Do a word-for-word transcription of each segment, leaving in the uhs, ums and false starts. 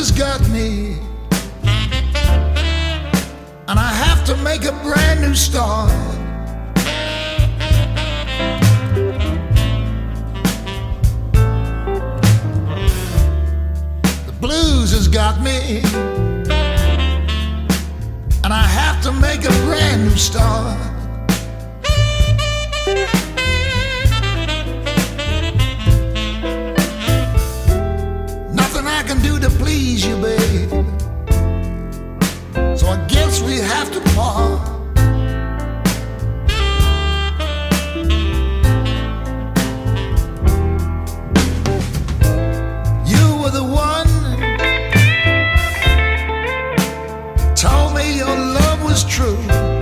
has got me, and I have to make a brand new start. The blues has got me, and I have to make a brand new start. Nothing I can do to please you, babe, so I guess we have to part. You were the one, told me your love was true.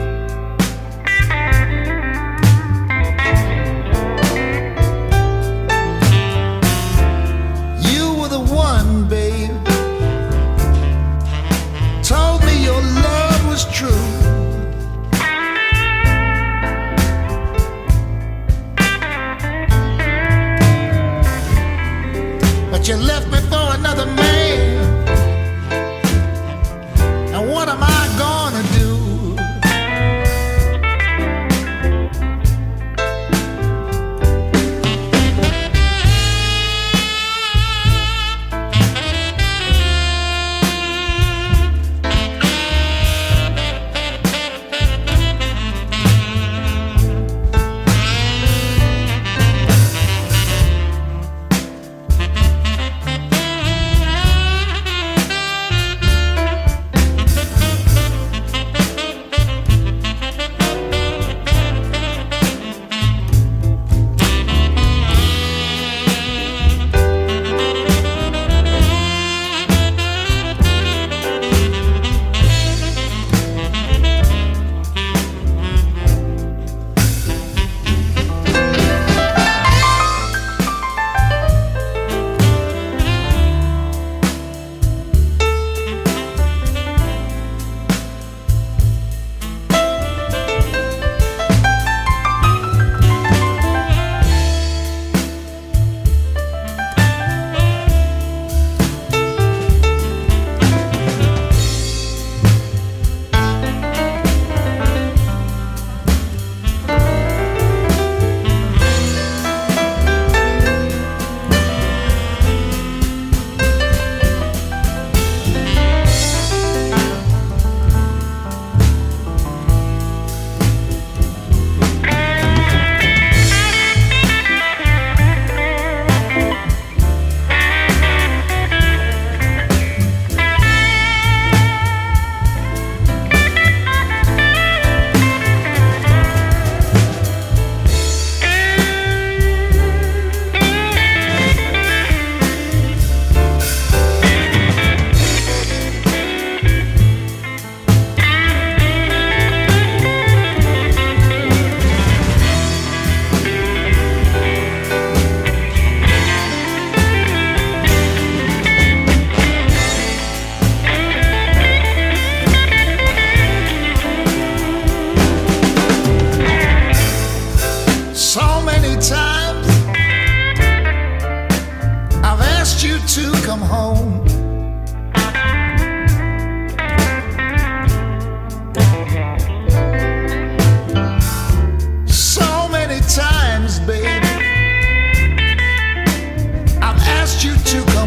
You were the one, babe, told me your love was true. But you left me for another man, and what am I gonna do? So many times I've asked you to come home. So many times, baby, I've asked you to come home.